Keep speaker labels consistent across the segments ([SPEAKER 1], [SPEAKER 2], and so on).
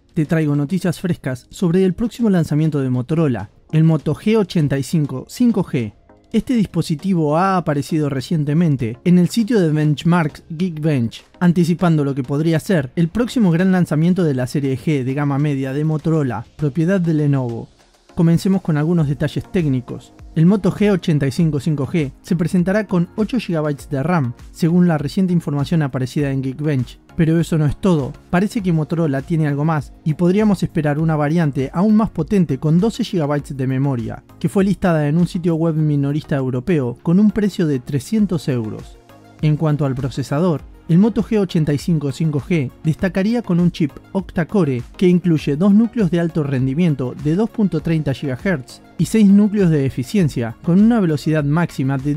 [SPEAKER 1] te traigo noticias frescas sobre el próximo lanzamiento de Motorola, el Moto G85 5G. Este dispositivo ha aparecido recientemente en el sitio de benchmarks Geekbench, anticipando lo que podría ser el próximo gran lanzamiento de la serie G de gama media de Motorola, propiedad de Lenovo. Comencemos con algunos detalles técnicos. El Moto G85 5G se presentará con 8 GB de RAM, según la reciente información aparecida en Geekbench. Pero eso no es todo, parece que Motorola tiene algo más y podríamos esperar una variante aún más potente con 12 GB de memoria, que fue listada en un sitio web minorista europeo con un precio de 300 euros. En cuanto al procesador, el Moto G85 5G destacaría con un chip octa-core que incluye 2 núcleos de alto rendimiento de 2.30 GHz y 6 núcleos de eficiencia con una velocidad máxima de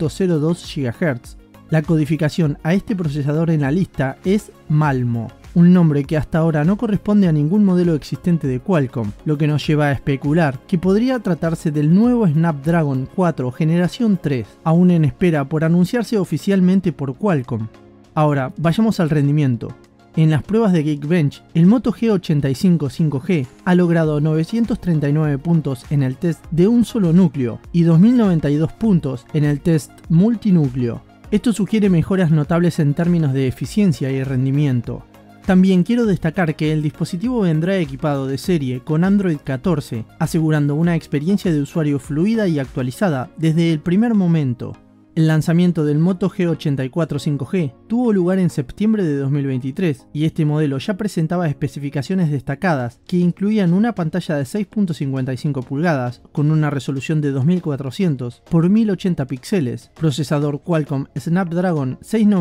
[SPEAKER 1] 2.02 GHz. La codificación a este procesador en la lista es Malmo, un nombre que hasta ahora no corresponde a ningún modelo existente de Qualcomm, lo que nos lleva a especular que podría tratarse del nuevo Snapdragon 4 generación 3, aún en espera por anunciarse oficialmente por Qualcomm. Ahora, vayamos al rendimiento. En las pruebas de Geekbench, el Moto G85 5G ha logrado 939 puntos en el test de un solo núcleo y 2092 puntos en el test multinúcleo. Esto sugiere mejoras notables en términos de eficiencia y rendimiento. También quiero destacar que el dispositivo vendrá equipado de serie con Android 14, asegurando una experiencia de usuario fluida y actualizada desde el primer momento. El lanzamiento del Moto G84 5G tuvo lugar en septiembre de 2023 y este modelo ya presentaba especificaciones destacadas que incluían una pantalla de 6.55 pulgadas con una resolución de 2400 x 1080 píxeles, procesador Qualcomm Snapdragon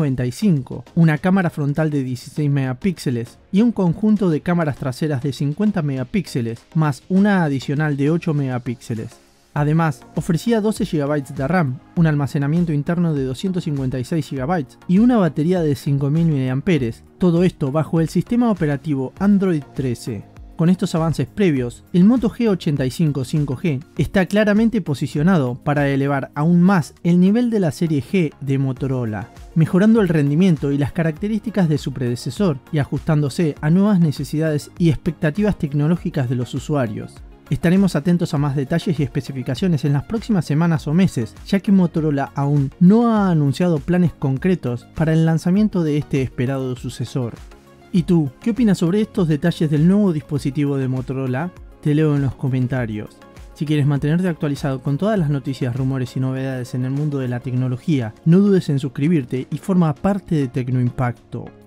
[SPEAKER 1] 695, una cámara frontal de 16 megapíxeles y un conjunto de cámaras traseras de 50 megapíxeles más una adicional de 8 megapíxeles. Además, ofrecía 12 GB de RAM, un almacenamiento interno de 256 GB y una batería de 5000 mAh, todo esto bajo el sistema operativo Android 13. Con estos avances previos, el Moto G85 5G está claramente posicionado para elevar aún más el nivel de la serie G de Motorola, mejorando el rendimiento y las características de su predecesor y ajustándose a nuevas necesidades y expectativas tecnológicas de los usuarios. Estaremos atentos a más detalles y especificaciones en las próximas semanas o meses, ya que Motorola aún no ha anunciado planes concretos para el lanzamiento de este esperado sucesor. ¿Y tú, qué opinas sobre estos detalles del nuevo dispositivo de Motorola? Te leo en los comentarios. Si quieres mantenerte actualizado con todas las noticias, rumores y novedades en el mundo de la tecnología, no dudes en suscribirte y forma parte de Tecnoimpacto.